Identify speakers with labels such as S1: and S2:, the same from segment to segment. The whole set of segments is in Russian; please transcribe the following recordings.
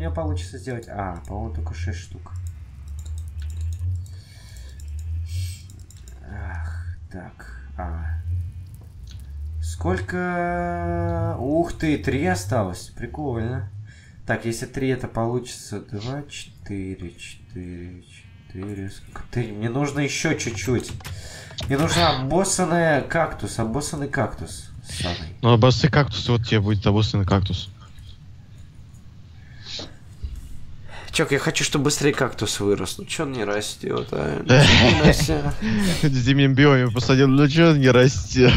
S1: меня получится сделать? А, по-моему, только 6 штук. Ах, так. Сколько? Ух ты, 3 осталось. Прикольно. Так, если 3 это получится 2, 4, 4, 4. Сколько? 3. Мне нужно еще чуть-чуть. Мне нужен обоссанный кактус. Обоссанный кактус. Самый.
S2: Ну, обоссанный кактус, вот тебе будет обоссанный кактус.
S1: Чёк, я хочу, чтобы быстрее кактус вырос. Ну чё он не растет, а?
S2: В зимнем биоме посадил, ну чё он не растет?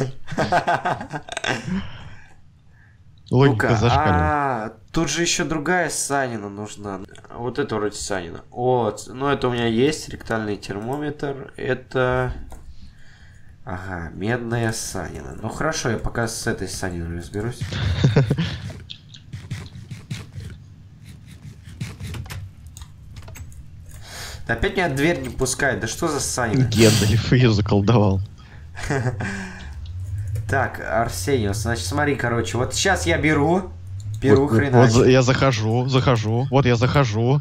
S2: Логика зашкаливает.
S1: Тут же еще другая санина нужна. Вот это вроде санина. Вот. Ну это у меня есть. Ректальный термометр. Это... Ага, медная санина. Ну хорошо, я пока с этой саниной разберусь. Опять меня дверь не пускает. Да что за санина?
S2: Гендальф ее заколдовал.
S1: Так, Арсениус, значит, смотри, короче, вот сейчас я беру хренач.
S2: Вот я захожу. Вот я захожу.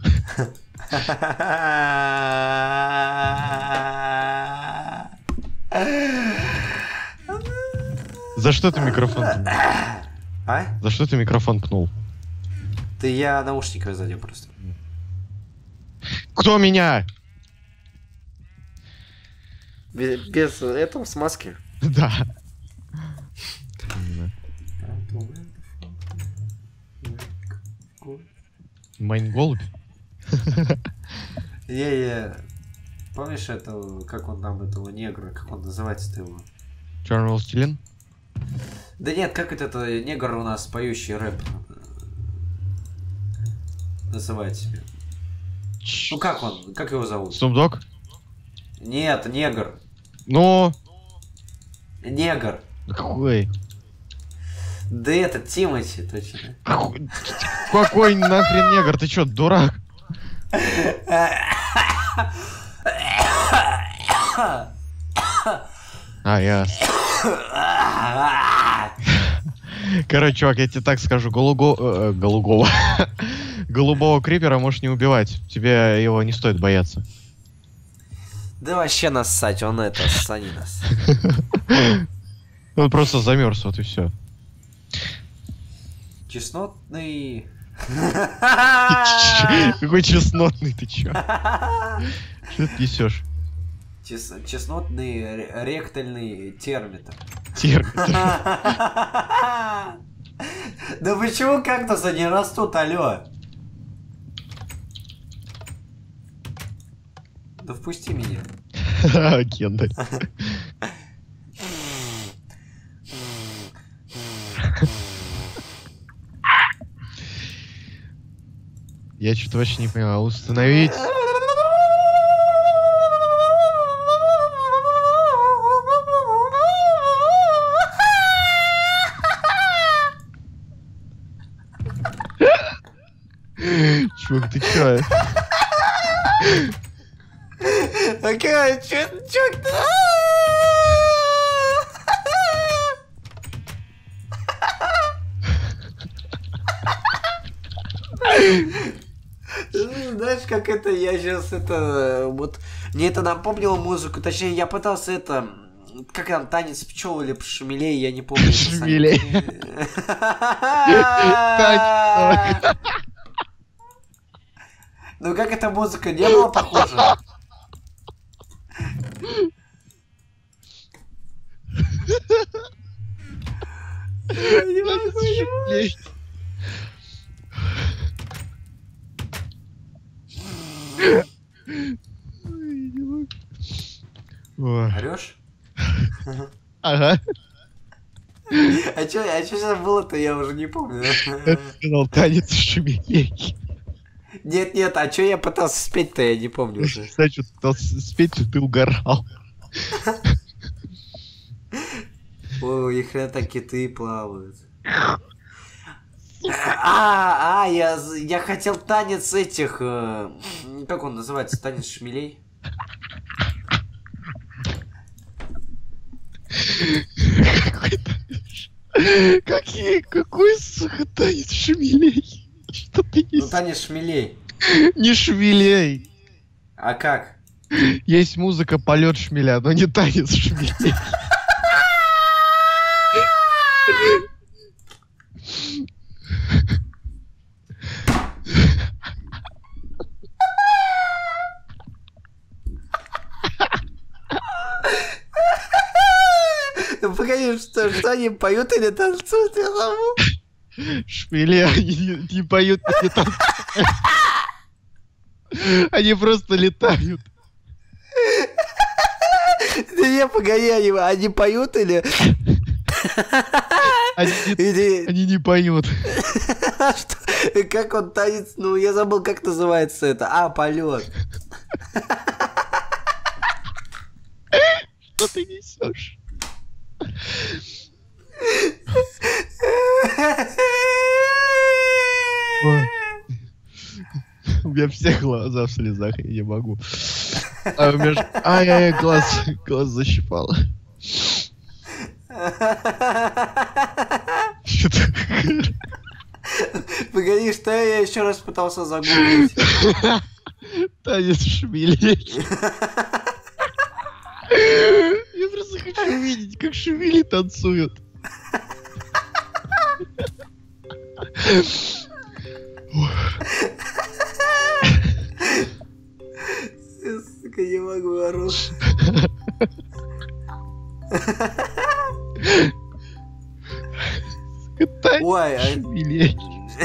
S2: За что ты микрофон пнул?
S1: А?
S2: За что ты микрофон пнул?
S1: Да я наушники задел просто.
S2: Кто меня?
S1: Без этого смазки?
S2: Да. Майн-голубь?
S1: Помнишь этого, как он там, этого негра, как он называется-то его?
S2: Черный властелин?
S1: Да нет, как это негр у нас, поющий рэп называет себя? Ну как он, как его зовут?
S2: Snoop Dogg?
S1: Нет, негр.
S2: Ну?
S1: Негр.
S2: Какой?
S1: Да этот, Тимати, точно.
S2: Какой нахрен негр? Ты чё, дурак? Ясно. Короче, чувак, я тебе так скажу, голубого крипера можешь не убивать. Тебе его не стоит бояться.
S1: Да вообще нассать, он это, ссани нас.
S2: Он просто замерз, вот и все.
S1: Чеснотный...
S2: Какой чеснотный, ты чё? Что ты несешь?
S1: Чеснотный ректальный термитр.
S2: Да
S1: Да почему кактусы не растут, алё? Да впусти меня.
S2: Гендаль. Я что-то вообще не понял. Установить... Чувак, ты чё?
S1: Окей, чё ты? Знаешь, как это, я сейчас это, вот, мне это напомнило музыку, точнее, я пытался это, как там, танец пчел или шмелей, я не помню.
S2: Шмелей.
S1: Ну как эта музыка не была похожа? Орёшь?
S2: Ага.
S1: А чё сейчас было-то, я уже не помню.
S2: Это сказал танец шмелей.
S1: Нет, а чё я пытался спеть-то, я не помню уже.
S2: Кстати, пытался спеть, ты угорал.
S1: Ой, и хрен так киты плавают. Я хотел танец этих... Как он называется? Танец шмелей?
S2: Какой, сука, танец шмелей? Что ты
S1: Ну, танец шмелей.
S2: не шмелей.
S1: А как?
S2: Есть музыка полет шмеля, но не танец шмелей.
S1: Ну, погоди, что они поют или танцуют, я забыл.
S2: Шмели, они не поют, они танцуют. Они просто летают.
S1: Да не, погоди, они поют или...
S2: Они не поют.
S1: Что? Как он танец? Ну, я забыл, как называется это. А, полет.
S2: Что ты несешь? У меня все глаза в слезах, я не могу. А у меня ай-яй, глаз защипало.
S1: Погоди, что я еще раз пытался загуглить?
S2: Танец шмелей. Я просто хочу увидеть, как шмели танцуют.
S1: Сука, не могу, ору. Ой,
S2: шмелей.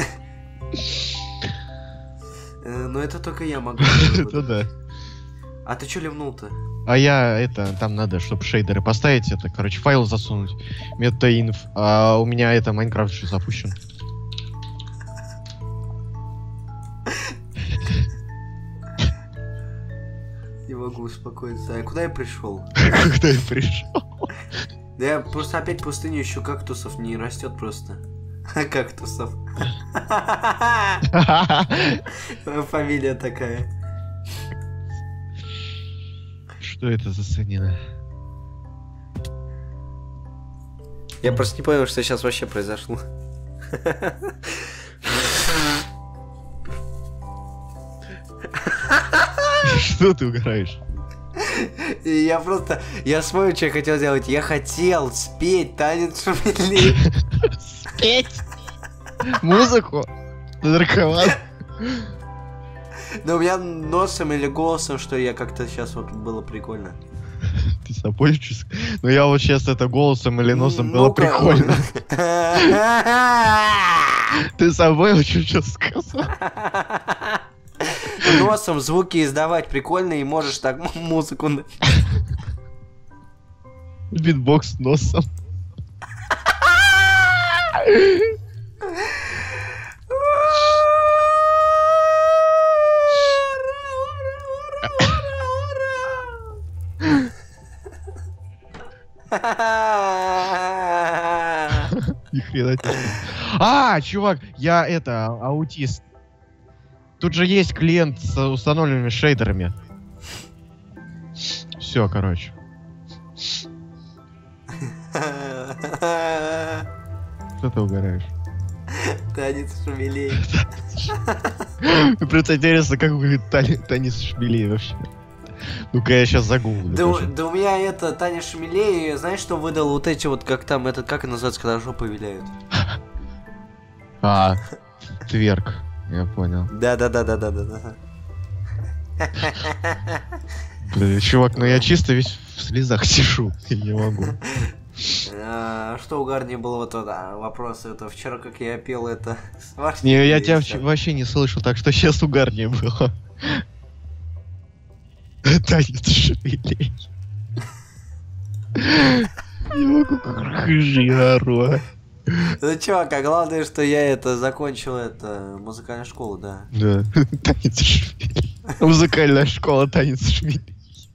S1: Ну это только я могу.
S2: Это да.
S1: А ты чё ливнул-то?
S2: А я там надо, чтобы шейдеры поставить, это, короче, файл засунуть. Meta-inf. А у меня это Майнкрафт еще запущен.
S1: Не могу успокоиться. А куда я пришел?
S2: Куда я пришел?
S1: Да я просто опять пустыню ищу, кактусов не растет просто. Кактусов. Фамилия такая.
S2: Что это за санина?
S1: Я просто не понял, что сейчас вообще произошло.
S2: Что ты угораешь?
S1: Я смотрю, что я хотел сделать. Я хотел спеть танец шмелей.
S2: Спеть? Музыку? Наркоман?
S1: Да у меня носом или голосом, что я как-то сейчас вот было прикольно.
S2: Ты собольчик? Ну я вот сейчас это голосом или носом было прикольно. Ты собой очень сейчас сказал.
S1: Носом звуки издавать прикольно, и можешь так музыку...
S2: Битбокс носом. Ни хрена тебе. А, чувак, я аутист. Тут же есть клиент с установленными шейдерами. Все, короче. Что ты угораешь?
S1: Танец шмелей.
S2: Просто интересно, как выглядит танец шмелей вообще. Ну-ка я сейчас загуглю.
S1: Да у меня это Таня Шмелей, знаешь, что выдал вот эти вот, как там, это, как называется, когда жопы виляют?
S2: А, тверк, я понял.
S1: Да.
S2: Блин, чувак, ну я чисто весь в слезах сижу, я не могу.
S1: Что угарнее было вот это вопрос, это вчера, как я пел это...
S2: Не, я тебя вообще не слышал, так что сейчас угарнее было. Танец шмелей. Не могу, как ору.
S1: Ну чувак, а главное, что я это закончил, это музыкальную школу, да.
S2: Да, танец шмелей. Музыкальная школа танец шмелей.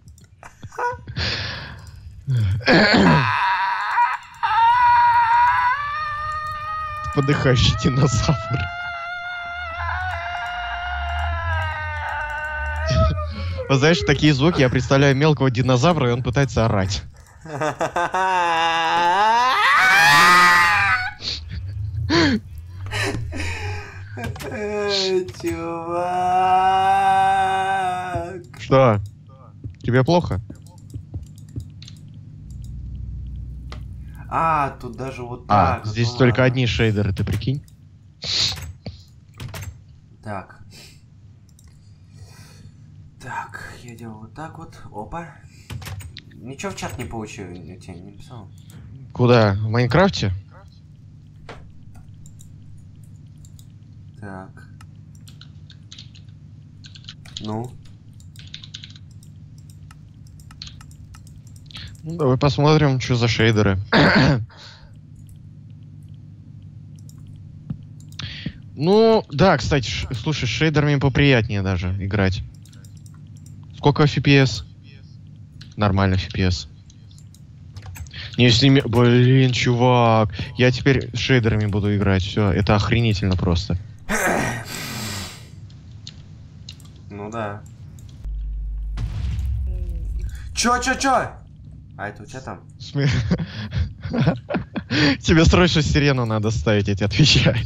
S2: Подыхающий динозавр. Вот знаешь, такие звуки я представляю мелкого динозавра, и он пытается орать. Что? Тебе плохо?
S1: А, тут даже вот так.
S2: Здесь
S1: ну
S2: только
S1: ладно.
S2: одни шейдеры, ты прикинь?
S1: Так. Так, я делаю вот так вот. Опа. Ничего в чат не получил, я тебе не написал.
S2: Куда? В Майнкрафте?
S1: Так. Ну.
S2: Ну, давай посмотрим, что за шейдеры. Ну, да, кстати, слушай, с шейдерами поприятнее даже играть. Сколько FPS? Нормально FPS. Не с ними... Блин, чувак. Я теперь с шейдерами буду играть. Все, это охренительно просто.
S1: Ну да. Чё? А это у тебя там?
S2: Тебе срочно сирену надо ставить, я тебе отвечаю.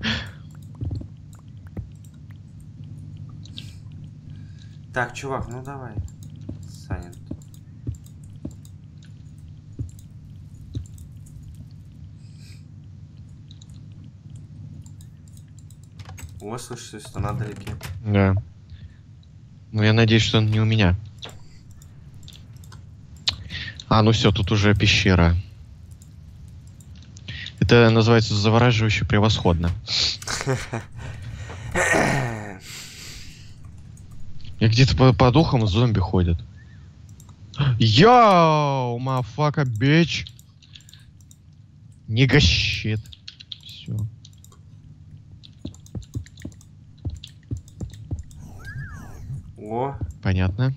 S1: Так, чувак, ну давай. Саня. О, слышишь, что надо далеки.
S2: Да. Ну, я надеюсь, что он не у меня. Ну все, тут уже пещера. Это называется завораживающе превосходно. И где-то по духам зомби ходят. Йоу, мафака, бич. Нига щит. Все.
S1: О.
S2: Понятно.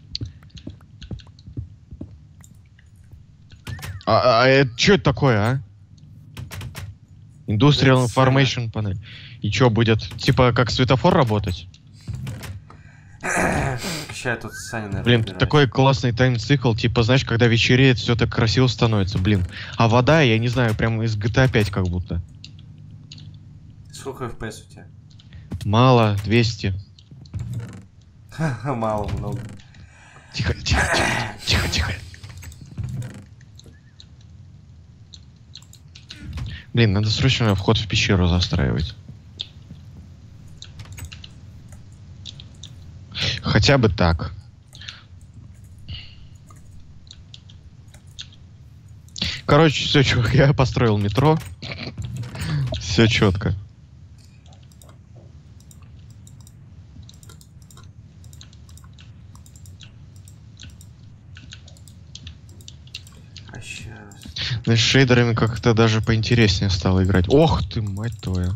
S2: Это что это такое, а? Industrial Information панель. И что будет? Типа как светофор работать?
S1: Сейчас тут Саня, наверное,
S2: Блин,
S1: убирает.
S2: такой классный тайм-цикл, типа, знаешь, когда вечереет, все так красиво становится, блин. А вода, я не знаю, прямо из GTA 5 как будто.
S1: Сколько FPS у тебя?
S2: Мало, 200.
S1: Мало, много.
S2: Тихо. Блин, надо срочно вход в пещеру застраивать. Хотя бы так. Короче, все, чувак, я построил метро. Все четко.
S1: А сейчас.
S2: С шейдерами как-то даже поинтереснее стало играть. Ох ты, мать твою.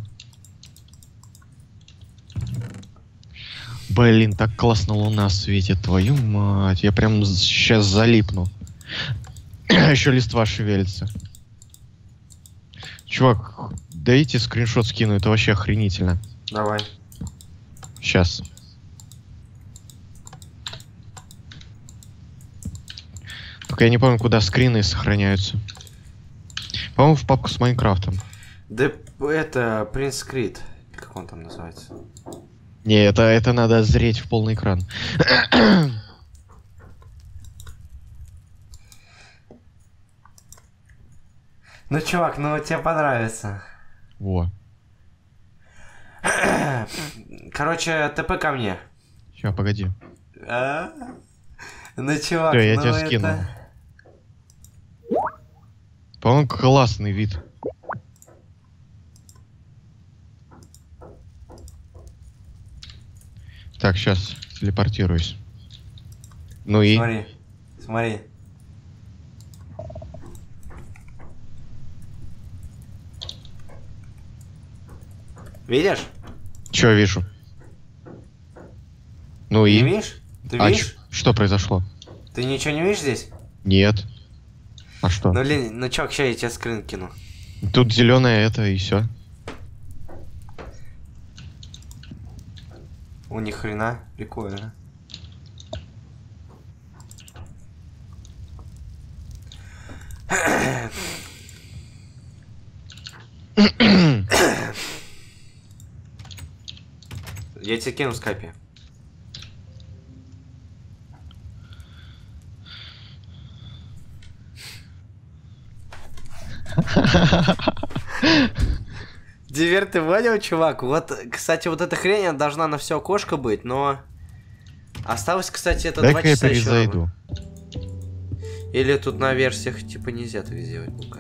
S2: Блин, так классно луна светит, твою мать. Я прям сейчас залипну. Еще листва шевелится. Чувак, дайте скриншот скину, это вообще охренительно.
S1: Давай.
S2: Сейчас. Только я не помню, куда скрины сохраняются. По-моему, в папку с Майнкрафтом.
S1: Да это Prince Creed. Как он там называется?
S2: Не, это надо зреть в полный экран.
S1: Ну, чувак, ну тебе понравится.
S2: Во.
S1: Короче, ТП ко мне.
S2: Ща, погоди.
S1: Ну, чувак,
S2: Всё, я
S1: ну
S2: тебе
S1: это...
S2: скину. По-моему, классный вид. Так, сейчас телепортируюсь. Ну и...
S1: Смотри. Видишь?
S2: Чё вижу? Ну и...
S1: Не видишь? Ты видишь?
S2: Что произошло?
S1: Ты ничего не видишь здесь?
S2: Нет. А что?
S1: Ну чувак, сейчас я тебе скрин кину.
S2: Тут зеленое это и все.
S1: О, ни хрена, прикольно. Я тебе кину в скайпе. Дивер, ты понял, чувак? Вот, кстати, вот эта хрень она должна на все окошко быть, но... Осталось, кстати, это 2
S2: Дай-ка я
S1: часа еще.
S2: перезайду.
S1: Или тут на версиях, типа, нельзя так сделать, ну-ка.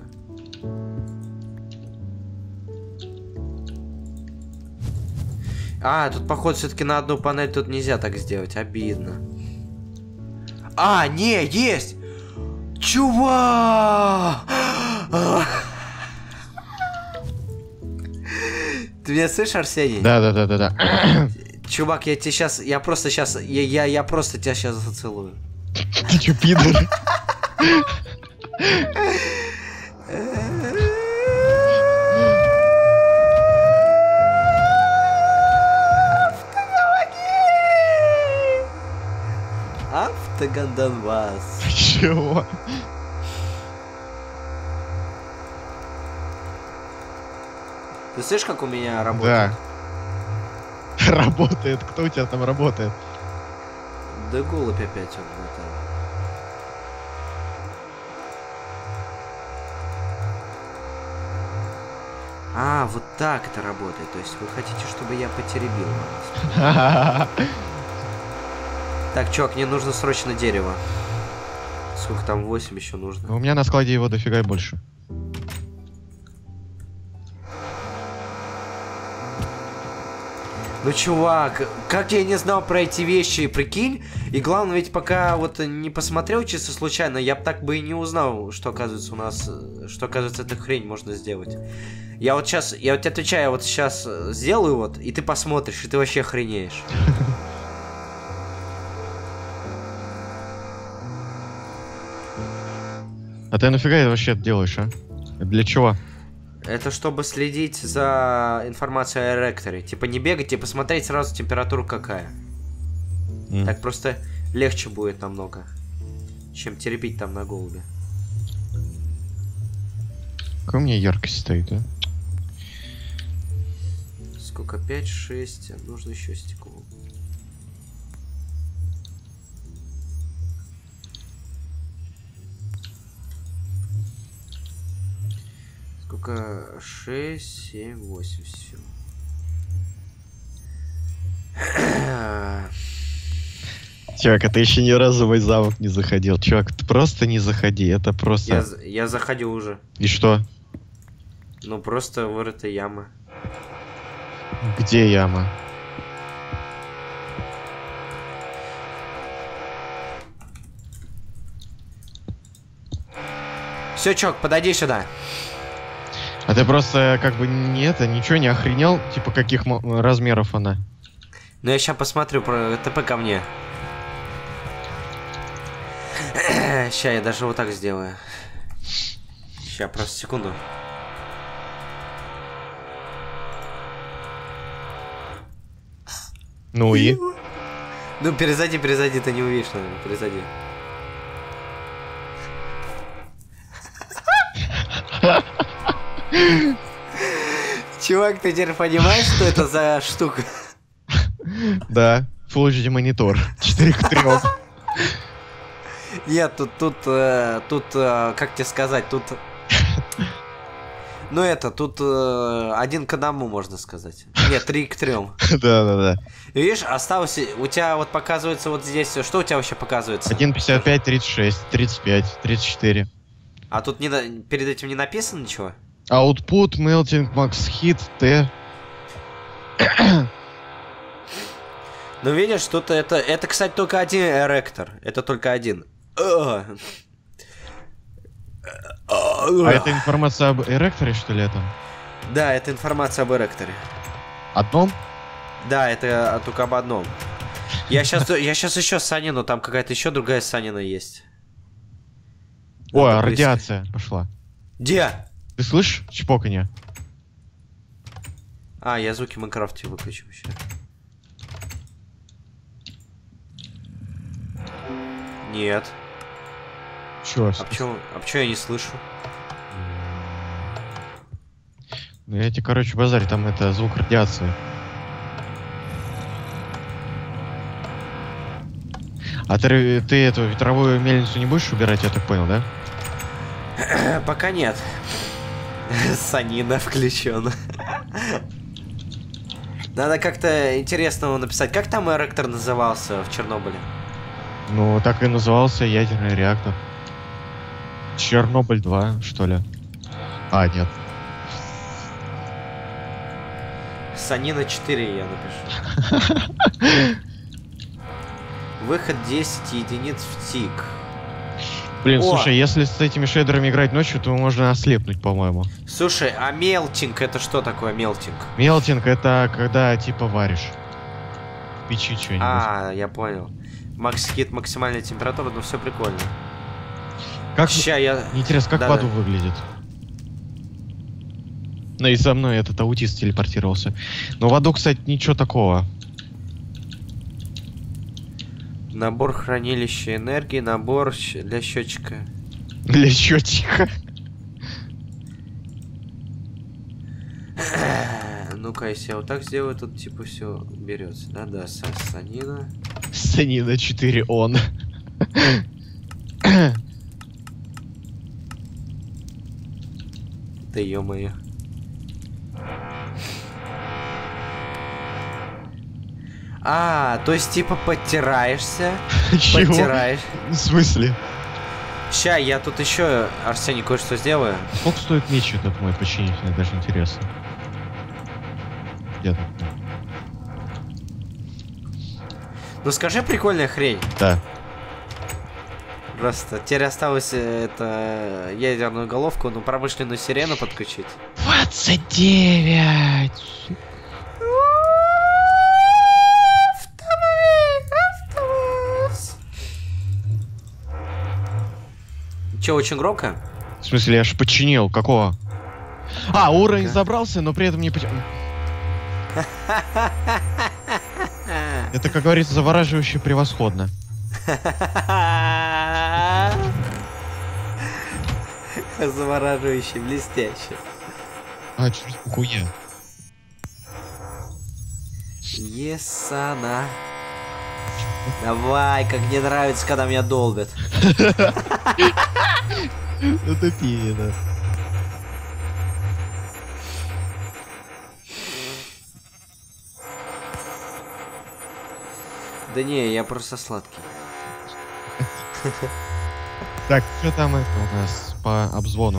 S1: А, тут, походу, все-таки на одну панель тут нельзя так сделать. Обидно. А, не, есть! Чувак! Ты меня слышишь, Арсений?
S2: Да.
S1: Чувак, я тебе сейчас... Я просто сейчас... Я просто тебя сейчас зацелую.
S2: Ты чё, пидор? Автогон Донбасс. Чего?
S1: Ты слышишь, как у меня работает?
S2: Да. Работает. Кто у тебя там работает?
S1: Да голубь опять он это. А, вот так это работает. То есть вы хотите, чтобы я потеребил вас? Так, чувак, мне нужно срочно дерево. Сколько там? 8 еще нужно.
S2: У меня на складе его дофига и больше.
S1: Ну, чувак, как я не знал про эти вещи, прикинь. И главное, ведь пока вот не посмотрел чисто случайно, я бы так бы и не узнал, что оказывается у нас, что оказывается эту хрень можно сделать. Я вот сейчас, я вот тебе отвечаю, я вот сейчас сделаю вот, и ты посмотришь, и ты вообще охренеешь.
S2: А ты нафига это вообще делаешь, а? Для чего?
S1: Это чтобы следить за информацией о эректоре. Типа не бегать и посмотреть сразу температуру какая. Так просто легче будет намного, чем теребить там на голубе.
S2: Какая у меня яркость стоит, а?
S1: Сколько? 5, 6. Нужно еще стекло. Сколько? 6, 7, 8. Все.
S2: Чувак, а ты еще ни разу в мой замок не заходил. Чувак, ты просто не заходи, это просто...
S1: Я заходил уже.
S2: И что?
S1: Ну, просто вырыта яма.
S2: Где яма?
S1: Все, чувак, подойди сюда.
S2: А ты просто как бы ничего не охренел? Типа каких размеров она?
S1: Ну я сейчас посмотрю про ТП ко мне. Сейчас я даже вот так сделаю. Сейчас, просто секунду.
S2: Ну и?
S1: Ну перезади, ты не увидишь, наверное, перезади. Чувак, ты теперь понимаешь, что это за штука?
S2: Да, Full HD монитор. 4 к 3.
S1: Нет, тут, как тебе сказать, тут... Ну это, тут 1 к 1, можно сказать. Нет, 3 к 3.
S2: Да.
S1: Видишь, осталось, у тебя вот показывается вот здесь, что у тебя вообще показывается?
S2: 1.55, 36, 35, 34.
S1: А тут перед этим не написано ничего?
S2: Output, melting, max hit, T.
S1: Ну видишь, тут это, кстати, только один эректор. Это только один.
S2: А это информация об эректоре, что ли, это?
S1: Да, это информация об эректоре.
S2: Одном?
S1: Да, это только об одном. Я сейчас еще Санину, там какая-то еще другая Санина есть.
S2: О,
S1: Надо
S2: радиация пошла.
S1: Где?
S2: Ты слышишь чпоканье?
S1: А, я звуки в Майнкрафте выключу еще. Нет.
S2: Чё?
S1: А почему я не слышу?
S2: Ну я тебе, короче, базарь, там это звук радиации. А ты эту ветровую мельницу не будешь убирать, я так понял, да?
S1: Пока нет. Санина включен. Надо как-то интересного написать. Как там реактор назывался в Чернобыле?
S2: Ну, так и назывался ядерный реактор. Чернобыль 2, что ли? А, нет.
S1: Санина 4 я напишу. Выход 10 единиц в тик.
S2: Блин,
S1: О!
S2: слушай, если с этими шейдерами играть ночью, то можно ослепнуть, по-моему.
S1: Слушай, а мелтинг это что такое мелтинг?
S2: Мелтинг — это когда, типа, варишь. В печи что-нибудь.
S1: А, я понял. Макс-хит, максимальная температура, ну все прикольно.
S2: Как...
S1: Ща я...
S2: Интересно, как
S1: Да,
S2: в аду
S1: да.
S2: выглядит? Ну и за мной этот аутист телепортировался. Но в аду, кстати, ничего такого.
S1: Набор хранилища энергии, набор для счетчика.
S2: Для счетчика.
S1: Ну-ка, если я вот так сделаю, тут типа все берется. Да, санина.
S2: Санина 4 он.
S1: Да ё-моё. А, то есть типа подтираешься,
S2: Чего?
S1: подтираешь.
S2: В смысле?
S1: Ща, я тут еще, Арсений, кое-что сделаю.
S2: Сколько стоит меч этот мой починить? Мне даже интересно. Где тут?
S1: Ну скажи прикольная хрень.
S2: Да.
S1: Просто теперь осталось это ядерную головку, ну промышленную сирену подключить.
S2: 29!
S1: Че, очень громко?
S2: В смысле, я же починил. Какого? А, уровень
S1: Да.
S2: забрался, но при этом не починил. Это, как говорится, завораживающе превосходно.
S1: Завораживающе, блестяще.
S2: А, чё за хуя?
S1: Есана. Давай, как мне нравится, когда меня долбят.
S2: Это пиздец.
S1: Да не, я просто сладкий.
S2: Так, что там это у нас по обзвону?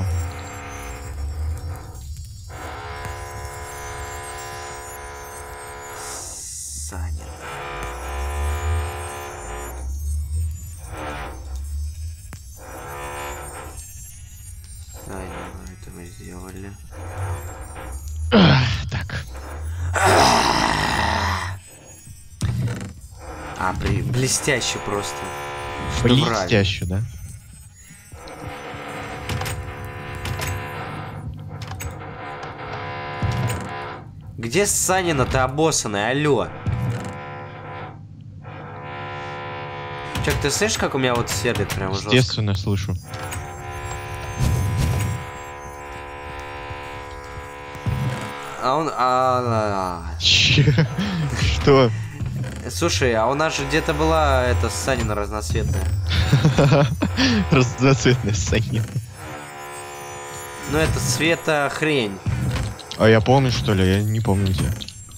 S1: Саня. Саня, это мы сделали.
S2: Так.
S1: А, блестяще просто. Шедеврально.
S2: Блестяще, да?
S1: Где Санина-то обоссанная, алло? Чак, ты слышишь, как у меня вот сверлит прям жестко?
S2: Естественно, слышу.
S1: А он...
S2: Что?
S1: Слушай, а у нас же где-то была эта Санина разноцветная.
S2: Разноцветная Саня.
S1: Ну это цвета хрень.
S2: А я помню, что ли? Я не помню тебя.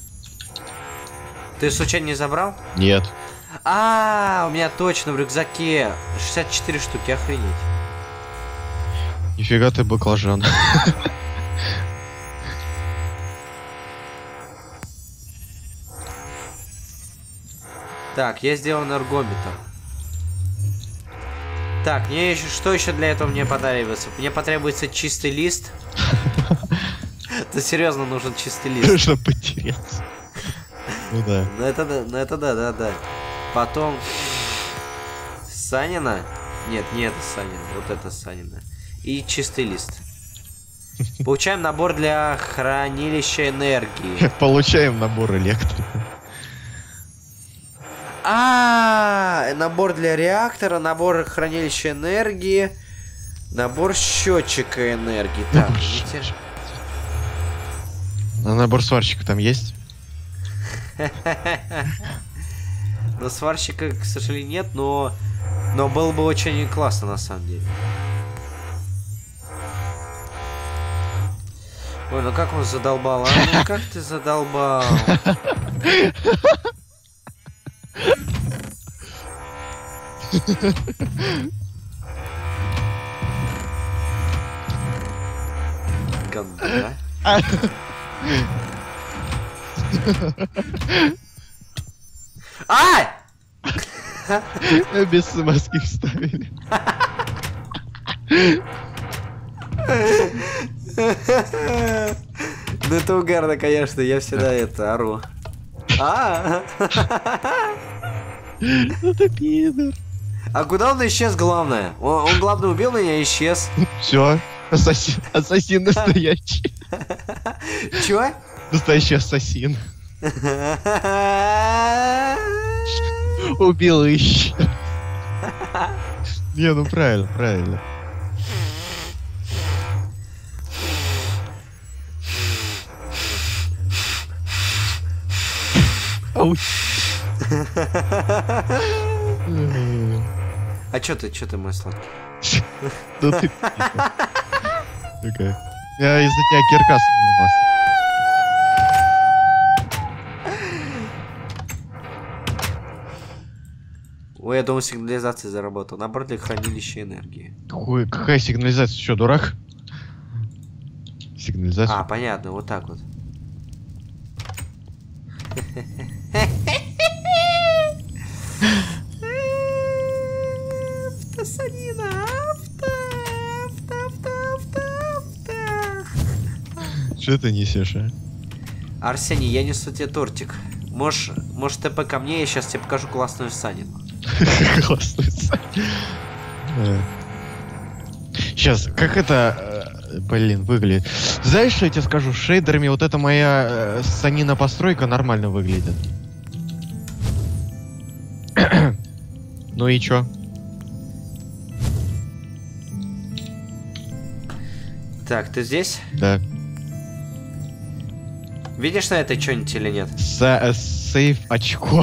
S1: Ты случайно не забрал?
S2: Нет.
S1: А, у меня точно в рюкзаке 64 штуки, охренеть.
S2: Нифига ты баклажан.
S1: Так, я сделал энергометр. Так, мне еще что еще для этого мне потребуется? Мне потребуется чистый лист. Это серьезно нужен чистый лист.
S2: Нужно потеряться. Ну да.
S1: Ну это да. Потом Санина. Нет, не это Санина, вот это Санина. И чистый лист. Получаем набор для хранилища энергии.
S2: Получаем набор электрика.
S1: Набор для реактора, набор хранилища энергии, набор счетчика энергии. Так,
S2: А набор сварщика там есть?
S1: но сварщика, к сожалению, нет, но было бы очень классно на самом деле. Ой, ну как он задолбал, а? Ну как ты задолбал? Гандона. Ай!
S2: Без смазки вставили.
S1: Ну это угарно, конечно, я всегда это ору.
S2: Ну ты пидор.
S1: А куда он исчез, главное? Он главное убил меня и исчез.
S2: Все, ассасин настоящий.
S1: Чего?
S2: Настоящий ассасин. Убил и исчез. Не, ну правильно, правильно.
S1: А чё ты мой сладкий?
S2: Ну ты такая. Я из-за тебя кирка сломалась.
S1: Ой, я думал, сигнализация заработала. Набор для хранилища энергии.
S2: Какая сигнализация? Что, дурак? Сигнализация.
S1: А, понятно, вот так вот. Автосанина, авто.
S2: Что ты несешь, а?
S1: Арсений, я несу тебе тортик. Можешь ТП ко мне, я сейчас тебе покажу классную санину.
S2: Классный сайт. Сейчас, как это, блин, выглядит? Знаешь, что я тебе скажу? С шейдерами вот эта моя санина постройка нормально выглядит. Ну и чё?
S1: Так, ты здесь?
S2: Да.
S1: Видишь на это что-нибудь или нет?
S2: Сейф очко.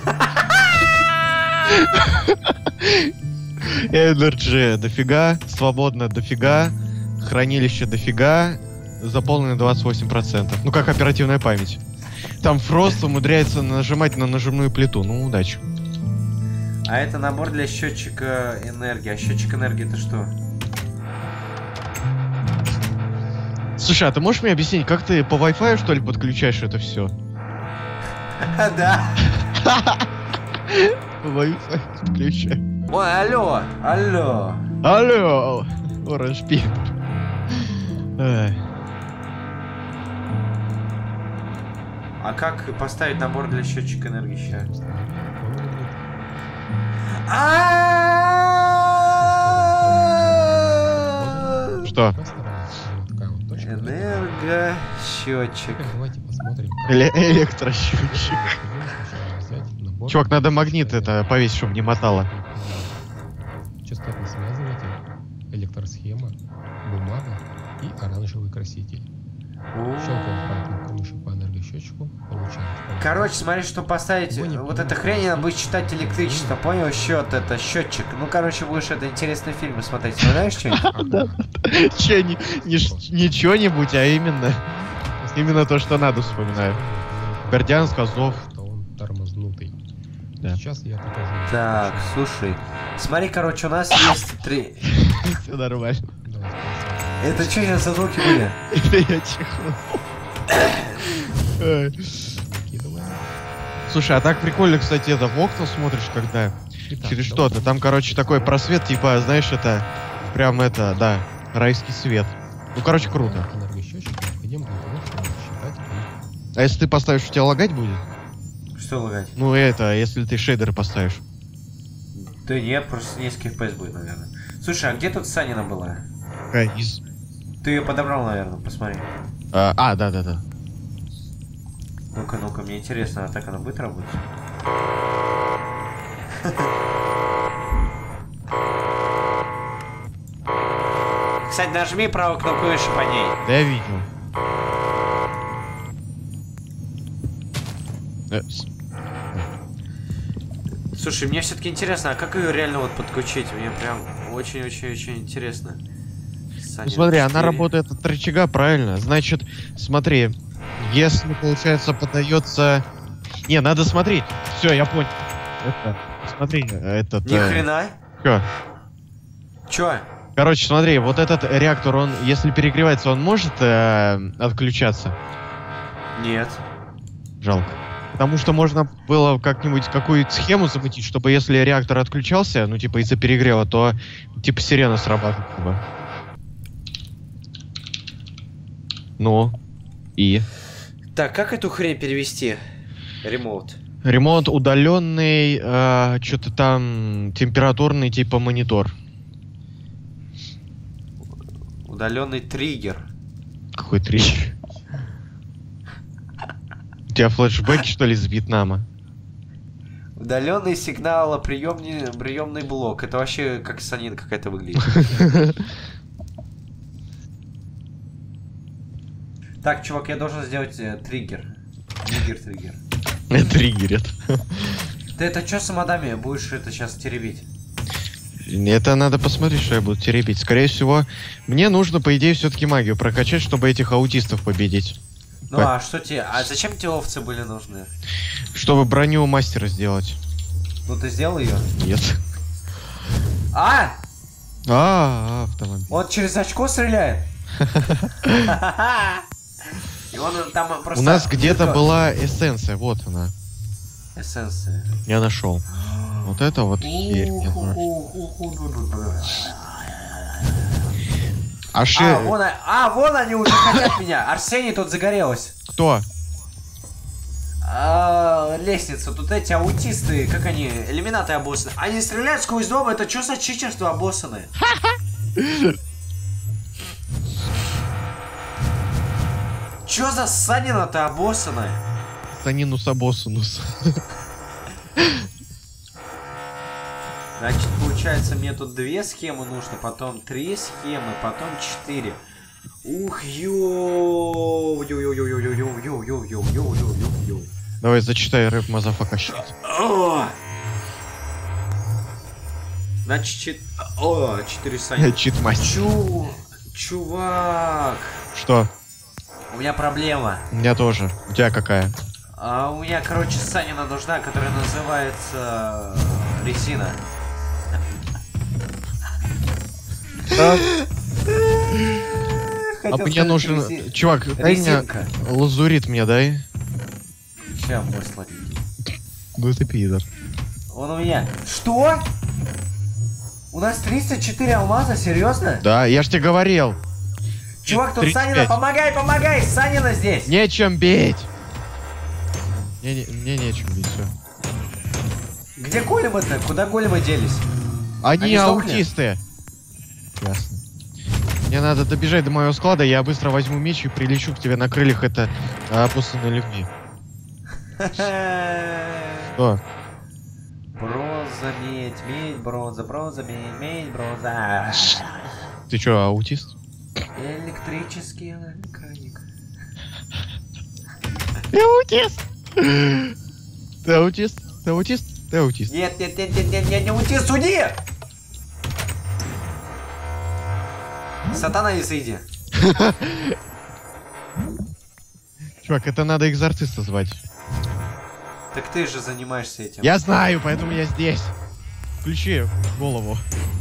S2: Энерджи дофига, свободно дофига, хранилище дофига, заполнено 28%. Ну как оперативная память. Там Фрост умудряется нажимать на нажимную плиту. Ну, удачи.
S1: А это набор для счетчика энергии. А счетчик энергии это что?
S2: Слушай, а ты можешь мне объяснить, как ты по Wi-Fi, что ли, подключаешь это все?
S1: Да.
S2: По Wi-Fi подключаю.
S1: Ой, алло.
S2: Алло, Orange Peel.
S1: А как поставить набор для счетчика энергии сейчас?
S2: Что?
S1: Энергосчетчик.
S3: Давайте посмотрим.
S2: Электросчетчик. Чувак, надо магнит это повесить, чтобы не мотало.
S3: Частотный связыватель, электросхема, бумага и оранжевый краситель. Щелкаем правой мыши по энергосчетчику, получаем.
S1: Короче, смотри, что поставить. Вот эта хрень, она будет считать электричество. Понял? Счет, это счетчик. Ну, короче, будешь это интересные фильмы смотреть. Знаешь что-нибудь?
S2: Че, не что-нибудь, а именно то, что надо, вспоминаю. Бердянск, Азов.
S3: Он тормознутый.
S2: Да.
S3: Сейчас я покажу.
S1: Так, слушай. Смотри, короче, у нас есть 3.
S2: Все нормально.
S3: Давайте
S1: Это что сейчас за звуки были?
S2: Это я чихнул.
S3: накидываем.
S2: Слушай, а так прикольно, кстати, это в окна смотришь, когда
S3: Итак,
S2: через что-то. Там, короче, такой просвет, типа, знаешь, это прям это, да, райский свет. Ну, короче, круто.
S3: Энергосчетчик необходим для того, чтобы считать их.
S2: А если ты поставишь, у тебя лагать будет?
S1: Что лагать?
S2: Ну, это, если ты шейдеры поставишь.
S1: Да нет, просто несколько FPS будет, наверное. Слушай, а где тут Санина была?
S2: Из...
S1: Ты ее подобрал, наверное, посмотри.
S2: Да.
S1: Ну-ка, мне интересно, а так она будет работать? Кстати, нажми правую кнопку выше по ней.
S2: Да я видел.
S1: Слушай, мне все-таки интересно, а как ее реально вот подключить? Мне прям очень-очень-очень интересно. Саня,
S2: смотри, она
S1: 4.
S2: работает от рычага, правильно? Значит, смотри, если, получается, подается... Не, надо смотреть. Все, я понял. Это, смотри, этот...
S1: Ни хрена.
S2: Чё?
S1: Чё?
S2: Короче, смотри, вот этот реактор, он, если перегревается, он может отключаться?
S1: Нет.
S2: Жалко. Потому что можно было как-нибудь какую-то схему замутить, чтобы если реактор отключался, ну, типа, из-за перегрева, то, типа, сирена срабатывала бы. Ну, и?
S1: Так, как эту хрень перевести? Ремоут.
S2: Ремонт удаленный, что-то там, температурный, типа, монитор.
S1: Удаленный триггер.
S2: Какой триггер? У тебя флешбеки, что ли, из Вьетнама?
S1: Удаленный сигналоприемный блок. Это вообще как санина какая-то выглядит. Так, чувак, я должен сделать триггер. Триггер.
S2: Триггерит.
S1: Ты это что с модами будешь это сейчас теребить?
S2: Это надо посмотреть, что я буду теребить. Скорее всего, мне нужно, по идее, все-таки магию прокачать, чтобы этих аутистов победить.
S1: Ну а что тебе? А зачем тебе овцы были нужны?
S2: Чтобы броню мастера сделать.
S1: Ну ты сделал ее?
S2: Нет. Автомобиль.
S1: Он через очко стреляет? И он там просто...
S2: У нас где-то была эссенция, вот она.
S1: Эссенция.
S2: Я нашел. Вот это вот херь.
S1: Вон они уже хотят меня. Арсений тут загорелась.
S2: Кто?
S1: Лестница. Тут эти аутисты, как они, элиминаты обоссаны. Они стреляют сквозь дом. Это что за читерство обоссаны? Чё за санина-то обоссанная?
S2: Санинус обоссанус.
S1: Значит, получается, мне тут 2 схемы нужно, потом 3 схемы, потом 4. Ух, йоу.
S2: Давай зачитай рэп мазафака щит.
S1: Значит, 4 санина.
S2: Чит мастер.
S1: Чувак.
S2: Что?
S1: У меня проблема.
S2: У меня тоже. У тебя какая?
S1: У меня, короче, санина нужна, которая называется резина.
S2: А мне нужен... Чувак, дай мне... Лазурит мне дай.
S1: Сейчас, мой сладенький.
S2: Ну ты пидор.
S1: Он у меня... Что? У нас 304 алмаза? Серьезно?
S2: Да, я ж тебе говорил.
S1: Чувак, тут
S2: 35.
S1: Санина, помогай! Санина здесь!
S2: Нечем бить! Мне нечем бить, все.
S1: Где големы-то? Куда големы делись?
S2: Они аутисты. Ясно. Мне надо добежать до моего склада, я быстро возьму меч и прилечу к тебе на крыльях, это опоссанные людьми. Что?
S1: Бронза, медь, бронза, медь, бронза.
S2: Ты чё, аутист?
S1: Электрический механик.
S2: Ты аутист! Ты аутист? Ты аутист? Ты аутист.
S1: Нет, не аутист, суди! Сатана, изыди.
S2: Чувак, это надо экзорциста звать.
S1: Так ты же занимаешься этим.
S2: Я знаю, поэтому я здесь. Включи голову.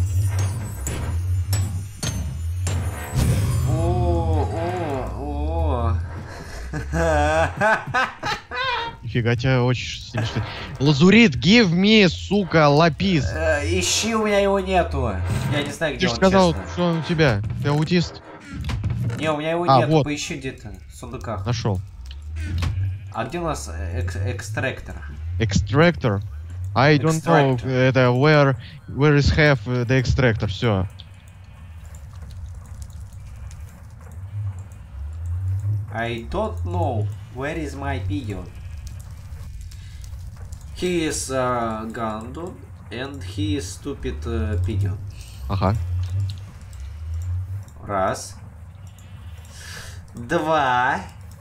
S2: Нифига, тебя очень смешно. Лазурит, give me, сука, лапис.
S1: Ищи, у меня его нету. Я не знаю, где
S2: Ты
S1: он,
S2: же сказал,
S1: честно.
S2: что он у тебя. Ты аутист?
S1: Не, у меня его нету,
S2: вот.
S1: поищи где-то в сундуках.
S2: Нашел.
S1: А где у нас экстрактор?
S2: Extractor? I don't know. Это where is have the extractor? Все.
S1: I don't know. Where is my pigeon? He is Gandon and he is stupid pigeon.
S2: Ага.
S1: Раз. Два.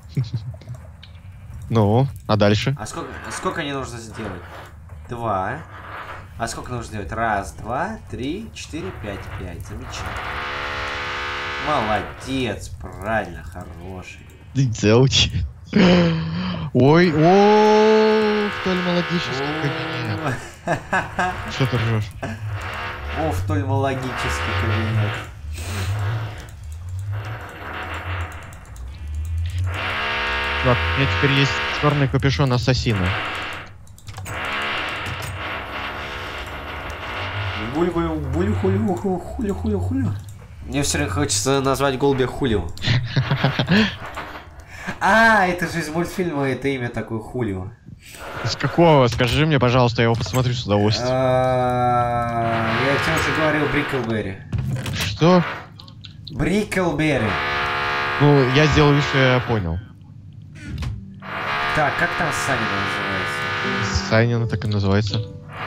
S2: Ну, а дальше?
S1: А сколько не нужно сделать? Два. А сколько нужно сделать? Раз, два, три, четыре, пять. 5. Замечательно. Молодец, правильно, хороший.
S2: Делайте. Ой, о, офтальмологический кабинет. Что ты ржешь?
S1: Офтальмологический кабинет.
S2: Чувак, у меня теперь есть черный капюшон ассасина.
S1: Хулю. Мне все время хочется назвать голубя Хулио. А, это же из мультфильма, это имя такое Хулио.
S2: С какого? Скажи мне, пожалуйста, я его посмотрю с удовольствием.
S1: Я тебе уже говорил Бриклберри.
S2: Что?
S1: Бриклберри.
S2: Ну, я сделал вид, что я понял.
S1: Так, как там Санина называется?
S2: Санина так и называется.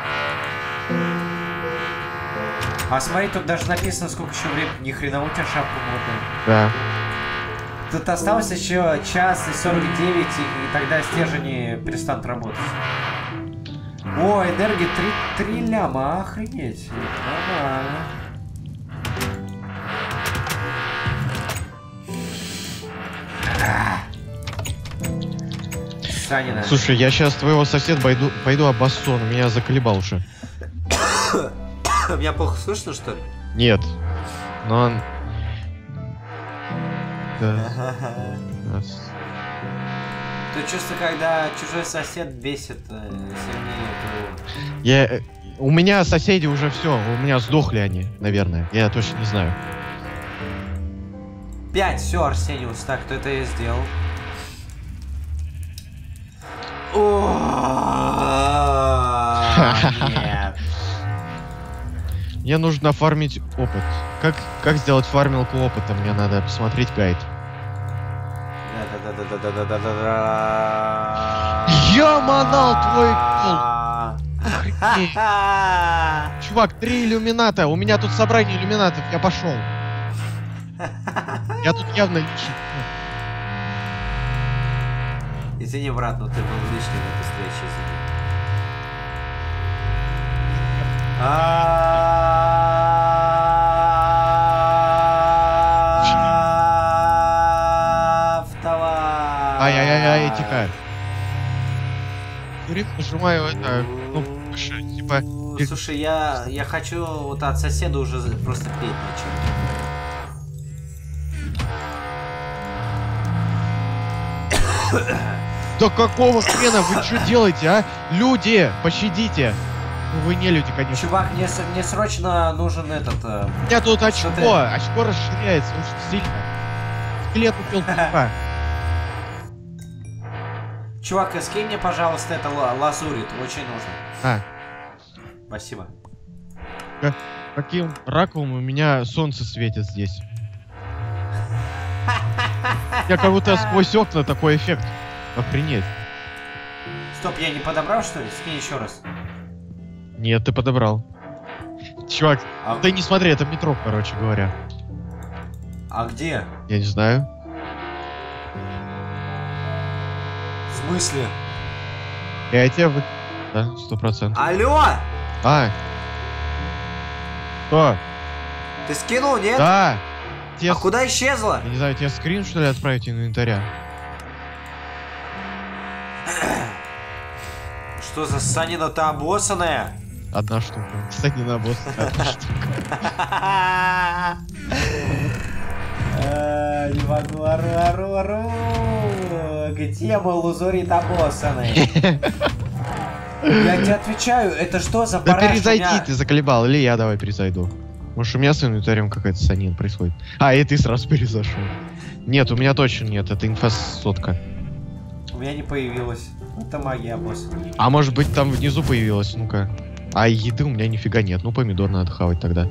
S1: А смотри, тут даже написано, сколько еще времени. Ни хрена у тебя шапка модная.
S2: Да.
S1: Тут осталось еще час и 49, и тогда стержени перестанут работать. О, энергия 3 ляма, охренеть. Нормально. Санина.
S2: Слушай, я сейчас твоего соседа пойду обоссу, он меня заколебал уже.
S1: Меня плохо слышно, что ли?
S2: Нет. Но он... Да.
S1: Ты чувствуешь, когда чужой сосед бесит сильнее твоего?
S2: У меня соседи уже все, у меня сдохли они, наверное. Я точно не знаю.
S1: 5, все, Арсениус, так, кто это я сделал? Нет.
S2: Мне нужно фармить опыт. Как сделать фармилку опыта? Мне надо посмотреть гайд. Я манал твой кол! Охренеть. Чувак, 3 иллюмината. У меня тут собрание иллюминатов. Я пошел. Я тут явно лишний.
S1: Извини, брат, но ты был лишний в этой встрече, извини.
S2: Ай-яй-яй, тихо. Курит, нажимаю это, ну, типа...
S1: Слушай, я хочу вот от соседа уже просто петь начать.
S2: Да какого хрена? Вы что делаете, а? Люди, пощадите. Ну вы не люди, конечно.
S1: Чувак, мне срочно нужен этот...
S2: У меня тут очко расширяется очень сильно. Скелет убил типа.
S1: Чувак, скинь мне, пожалуйста, это лазурит, очень нужно.
S2: А.
S1: Спасибо.
S2: Каким раком у меня солнце светит здесь. Я как будто сквозь окна такой эффект. Охренеть.
S1: Стоп, я не подобрал, что ли? Скинь еще раз.
S2: Нет, ты подобрал. Чувак, да не смотри, это метро, короче говоря.
S1: А где?
S2: Я не знаю.
S1: В смысле?
S2: Я тебя... Да, 100%.
S1: Алло!
S2: А! Что?
S1: Ты скинул, нет?
S2: Да!
S1: А куда исчезла?
S2: Я не знаю, тебе скрин, что ли, отправить инвентаря?
S1: Что за Санина-то обоссанная?
S2: Одна штука. Санина обоссанная, одна штука.
S1: Не могу, ору. Где мой лазурит обоссанный? Я тебе отвечаю, это что за
S2: Да
S1: параш?
S2: перезайди, ты заколебал, или я давай перезайду. Может, у меня с инвентарем какая-то санин происходит. А, и ты сразу перезашел. Нет, у меня точно нет, это инфосотка.
S1: У меня не появилось. Это магия обоссанная.
S2: А может быть там внизу появилась, ну-ка. А еды у меня нифига нет, ну помидор надо хавать тогда.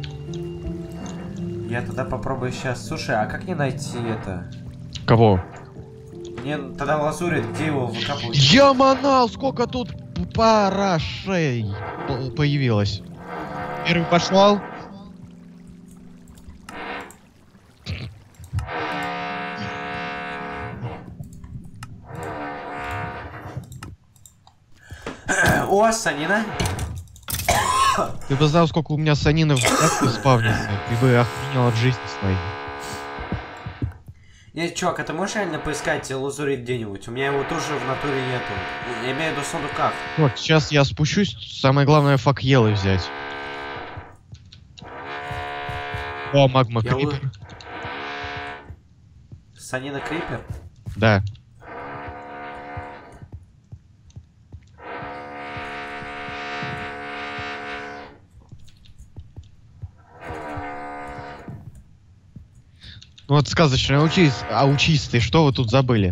S1: Я тогда попробую сейчас. Слушай, а как мне найти это?
S2: Кого?
S1: Мне тогда лазурит, где его выкапывать?
S2: Я манал, сколько тут парашей появилось. Первый пошел.
S1: О, санина.
S2: Ты бы знал, сколько у меня санинов в спавнится. Ты бы охренел от жизни своей.
S1: Нет, чувак, а ты можешь реально поискать лазурит где-нибудь? У меня его тоже в натуре нету. Я имею в виду в сундуках.
S2: Вот, сейчас я спущусь. Самое главное, факелы взять. О, магма крипер.
S1: Санина крипер?
S2: Да. Вот сказочный учись ты, что вы тут забыли?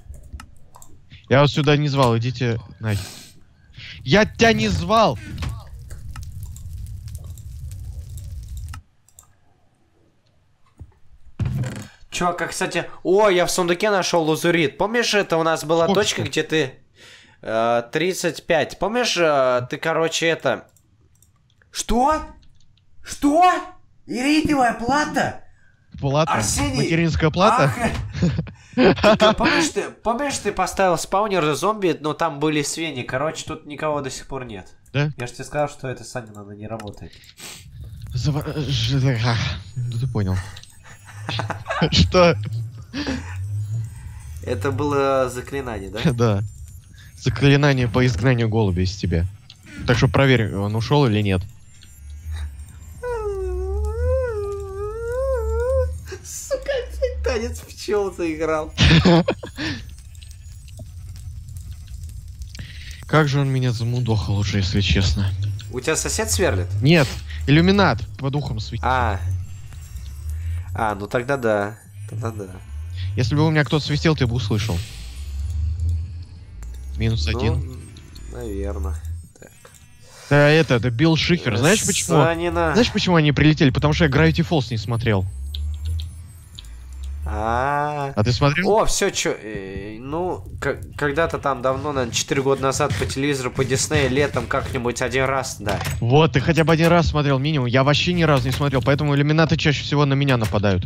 S2: Я вас сюда не звал, идите нафиг. Я тебя не звал!
S1: Чувак, а кстати... О, я в сундуке нашел лазурит. Помнишь, это у нас была
S2: Сколько?
S1: точка, где ты... 35. Помнишь, ты, короче, это... Что? Что? Иридиевая плата?
S2: Плата?
S1: Арсений!
S2: Материнская плата?
S1: Помнишь, ты поставил спаунер зомби, но там были свиньи. Короче, тут никого до сих пор нет.
S2: Да?
S1: Я же тебе сказал, что это Саня, она не работает.
S2: Ну ты понял. Что?
S1: Это было заклинание, да?
S2: Да. Заклинание по изгнанию голубя из тебя. Так что проверь, он ушел или нет.
S1: Сука, опять танец пчел заиграл.
S2: Как же он меня замудохал уже, если честно.
S1: У тебя сосед сверлит?
S2: Нет, иллюминат по духам светит.
S1: Ну тогда да. Тогда да.
S2: Если бы у меня кто-то свистел, ты бы услышал. -1.
S1: Ну, наверное. Так.
S2: Да, это Билл Шифер. Знаешь почему?
S1: Санина.
S2: Знаешь, почему они прилетели? Потому что я Gravity Falls не смотрел. А ты смотрел?
S1: О, все, чё. Ну, когда-то там давно, наверное, 4 года назад по телевизору, по Диснею, летом как-нибудь один раз, да.
S2: Вот, ты хотя бы один раз смотрел минимум. Я вообще ни разу не смотрел, поэтому иллюминаты чаще всего на меня нападают.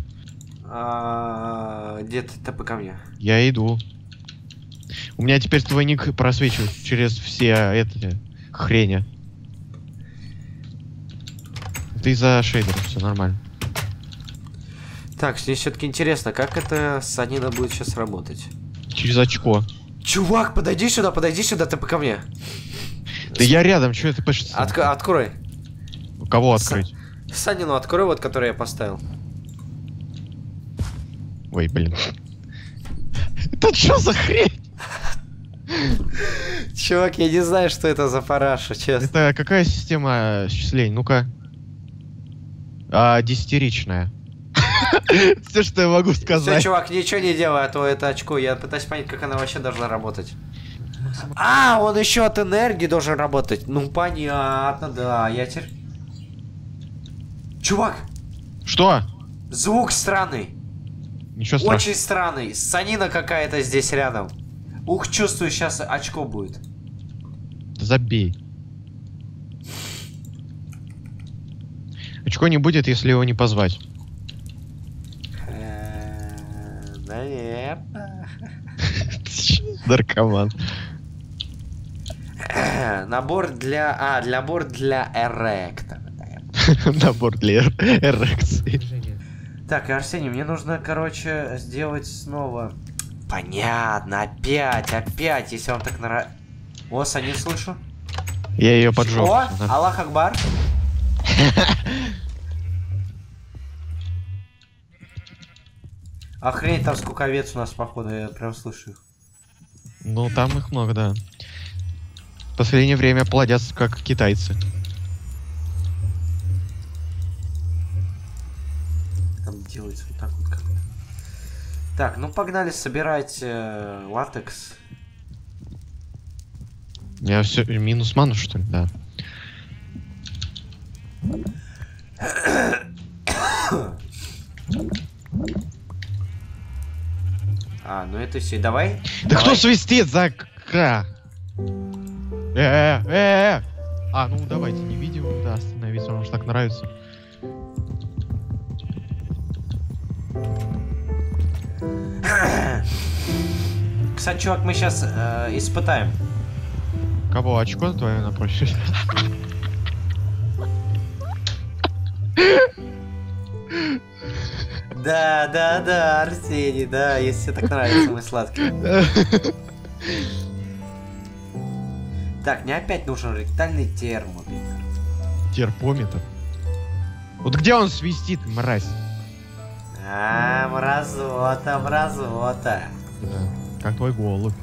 S1: Где ты ко мне?
S2: Я иду. У меня теперь твой ник просвечивает через все хрени. Ты из-за шейдера, все нормально.
S1: Так, мне все-таки интересно, как это Санина будет сейчас работать?
S2: Через очко.
S1: Чувак, подойди сюда, ты ко мне.
S2: Да я рядом, что это пишется?
S1: Открой.
S2: Кого открыть?
S1: Санину открой, вот, который я поставил.
S2: Ой, блин. Это что за хрень?
S1: Чувак, я не знаю, что это за параша, честно.
S2: Это какая система счисления? Ну-ка. 10-ричная. Все, что я могу сказать.
S1: Все, чувак, ничего не делай, а то это очко. Я пытаюсь понять, как она вообще должна работать. Он еще от энергии должен работать. Ну, понятно, да. Я теперь... Чувак!
S2: Что?
S1: Звук странный.
S2: Ничего страшного.
S1: Очень странный. Санина какая-то здесь рядом. Ух, чувствую, сейчас очко будет.
S2: Забей. Очко не будет, если его не позвать.
S1: Наверное.
S2: Наркоман.
S1: Набор для... набор для эректора.
S2: Набор для эрекции.
S1: Так, Арсений, мне нужно, короче, сделать снова... Понятно, опять, если вам так нравится... О, Саня, слышу.
S2: Я ее поджег.
S1: О, Аллах Акбар. Охренеть, там сколько овец у нас, походу, я прям слышу их.
S2: Ну, там их много, да. В последнее время плодятся как китайцы.
S1: Там делается вот так вот как-то. Так, ну погнали собирать латекс.
S2: Я все минус ману, что ли, да.
S1: Ну это все, давай.
S2: Да кто свистит за к? Ну давайте не видео, да, остановиться, вам же так нравится.
S1: Кстати, чувак, мы сейчас испытаем.
S2: Кого? Очко твое напротив?
S1: Да, да, да, Арсений, да, если тебе так нравится мой сладкий. Так, мне опять нужен ректальный термометр.
S2: Терпометр. Вот где он свистит, мразь?
S1: А, мразота, мразота.
S2: Да, как твой голубь.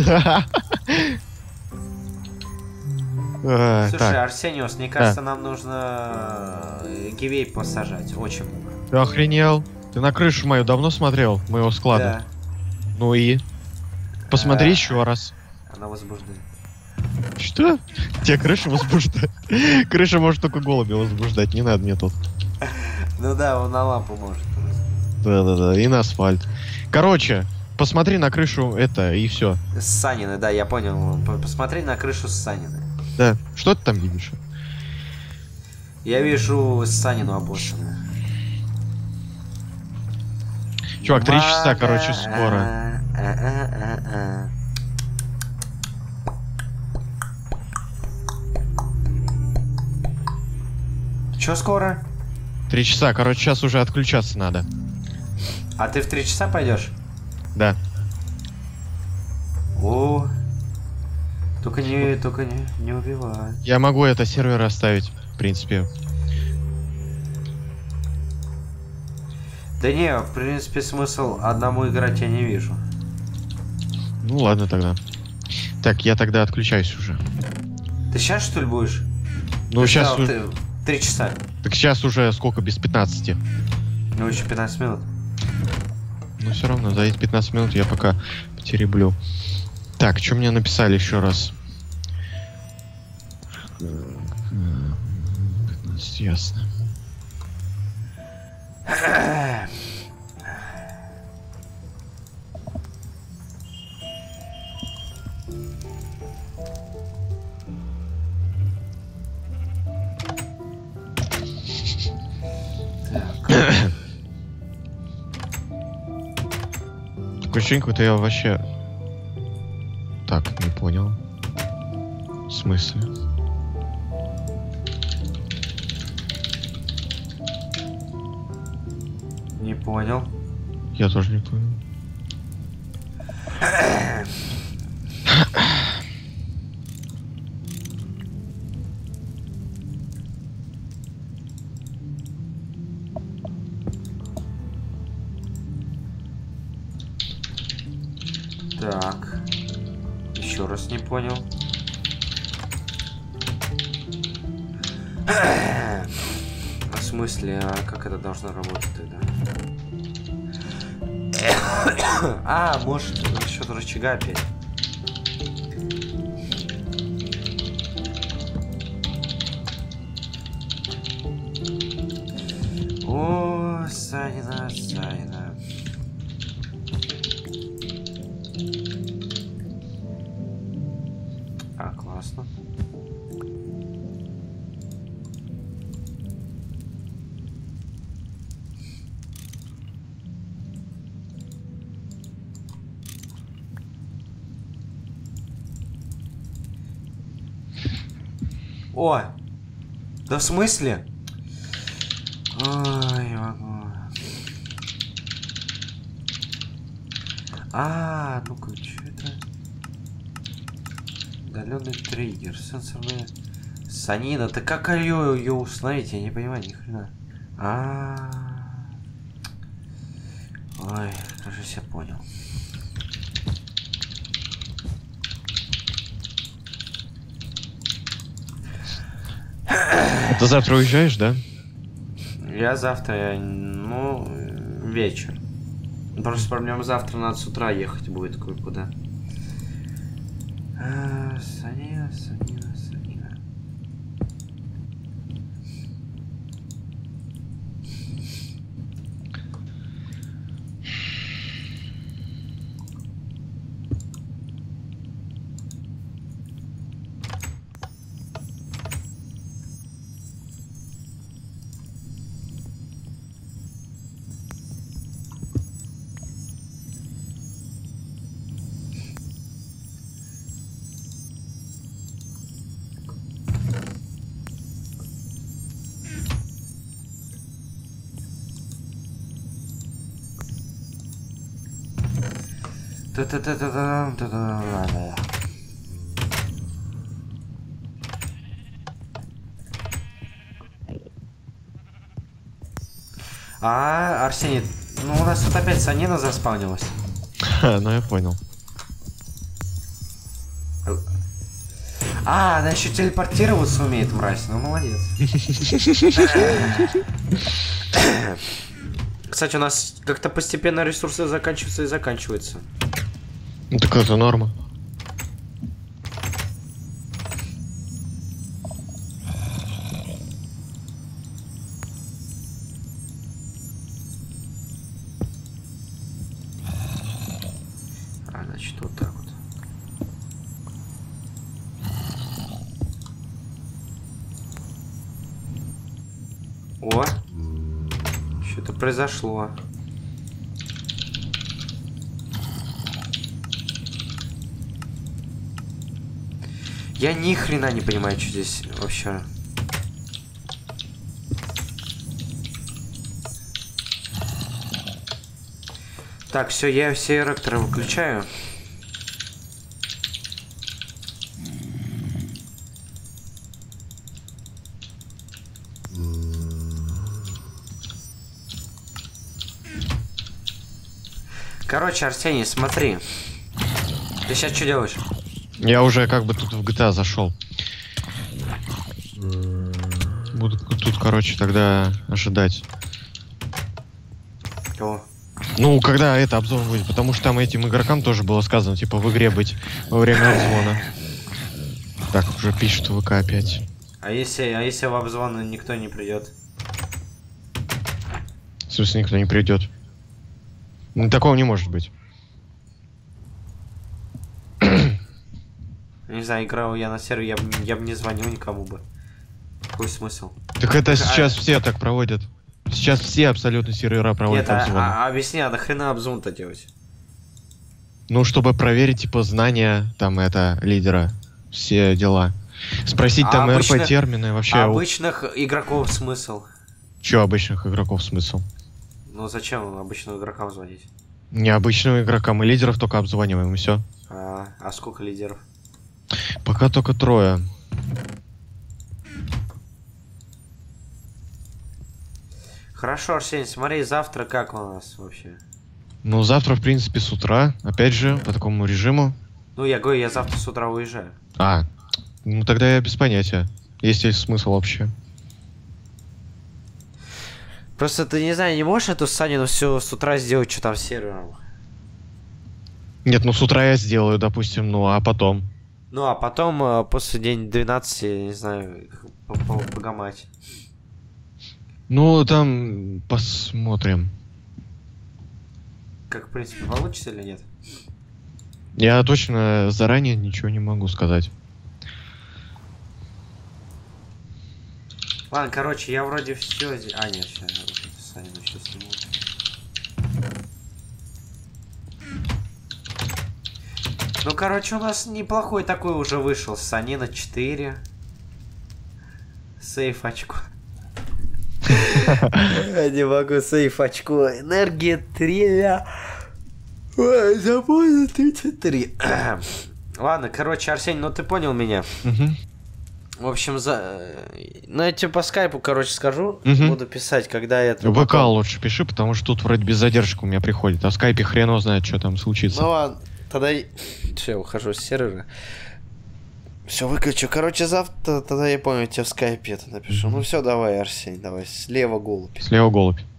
S1: Слушай, Арсениус, мне кажется, нам нужно гивей посажать. Очень много.
S2: Ты охренел? Ты на крышу мою давно смотрел? Моего склада?
S1: Да,
S2: Ну и? Посмотри еще раз.
S1: она возбуждает.
S2: Что? Тебя крыша возбуждает? Крыша может только голубя возбуждать, не надо мне тут.
S1: Ну да, он на лампу может.
S2: Да-да-да, и на асфальт. Короче, посмотри на крышу это, и все.
S1: С Санины, да, я понял. Посмотри на крышу с Санины.
S2: Да, что ты там видишь?
S1: Я вижу Санину обоссанную.
S2: Чувак, 3 часа, короче, скоро.
S1: Чё скоро?
S2: 3 часа, короче, сейчас уже отключаться надо.
S1: А ты в 3 часа пойдешь?
S2: Да.
S1: О, только не убивай.
S2: Я могу это сервер оставить, в принципе.
S1: Да не, в принципе, смысл одному играть я не вижу.
S2: Ну ладно тогда. Так, я тогда отключаюсь уже.
S1: Ты сейчас, что ли, будешь?
S2: Ну
S1: Ты
S2: сейчас
S1: сказал, ты 3 часа.
S2: Так сейчас уже сколько, без 15.
S1: Ну, еще 15 минут.
S2: Ну все равно, за эти 15 минут я пока потереблю. Так, что мне написали еще раз? 15, ясно. Такое ощущение, какое-то я вообще... Так, не понял. В смысле?
S1: Не понял.
S2: Я тоже не понял.
S1: Так. Еще раз не понял. В смысле, а как это должно работать тогда? А, может, насчет рычага опять. О, Санина, Санина. А, классно. О! Да в смысле? Ой, не могу. А, ну-ка, что это? Удаленный триггер, сенсорная... Санина, ты как ее установить? Я не понимаю ни хрена. Ой, кажется, я понял.
S2: Ты завтра уезжаешь, да?
S1: Я завтра, ну, вечер. Просто проблема, завтра надо с утра ехать будет кое-куда. Санина, Санина, Санина. Арсений, ну у нас тут опять санина заспавнилась.
S2: Ну я понял.
S1: Она еще телепортироваться умеет, мразь. Ну, молодец. Кстати, у нас как-то постепенно ресурсы заканчиваются и заканчиваются.
S2: Ну так это норма.
S1: Значит, вот так вот. О! Что-то произошло. Я ни хрена не понимаю, что здесь вообще. Так, все, я все реакторы выключаю. Короче, Арсений, смотри. Ты сейчас что делаешь?
S2: Я уже как бы тут в GTA зашел. Буду тут, короче, тогда ожидать.
S1: Кого?
S2: Ну, когда это обзор будет, потому что там этим игрокам тоже было сказано, типа, в игре быть во время обзвона. Так, уже пишут в ВК опять.
S1: А если в обзвон никто не придет?
S2: В смысле, никто не придет? Ну, такого не может быть.
S1: Не знаю, играл я на сервере, я бы не звонил никому бы. Какой смысл?
S2: Так это сейчас все так проводят. Сейчас все абсолютно сервера проводят обзвон.
S1: Объясни, а нахрена обзвон-то делать?
S2: Ну, чтобы проверить, типа, знания, там, это, лидера. Все дела. Спросить там РП-термины вообще.
S1: А обычных игроков смысл?
S2: Чё обычных игроков смысл?
S1: Ну зачем обычным игрокам звонить?
S2: Необычным игрокам и лидеров только обзваниваем, и все.
S1: А сколько лидеров?
S2: Пока только 3.
S1: Хорошо, Арсений, смотри, завтра как у нас вообще?
S2: Ну, завтра, в принципе, с утра. Опять же, по такому режиму.
S1: Ну, я говорю, я завтра с утра уезжаю.
S2: Ну тогда я без понятия. Есть ли смысл вообще?
S1: Просто ты, не знаю, не можешь эту санину все с утра сделать, что там с сервером?
S2: Нет, ну с утра я сделаю, допустим, ну а потом?
S1: Ну, а потом, после день 12, не знаю, погамать.
S2: Ну, там посмотрим.
S1: Как, в принципе, получится или нет?
S2: Я точно заранее ничего не могу сказать.
S1: Ладно, короче, я вроде все... А, нет, сейчас санину еще сниму. Ну, короче, у нас неплохой такой уже вышел. Санина 4. Сейф очко. Я не могу, сейф очко. Энергия 3. Ой, забыл 33. Ладно, короче, Арсений, ну ты понял меня. В общем, ну я тебе по скайпу, короче, скажу. Буду писать, когда это...
S2: ВК лучше пиши, потому что тут вроде без задержки у меня приходит. А в скайпе хрен его знает, что там случится.
S1: Ну ладно, тогда... Все, ухожу с сервера. Все, выключу. Короче, завтра, тогда я помню, тебе в скайпе это напишу. Ну все, давай, Арсений, давай. Слева голубь.
S2: Слева голубь.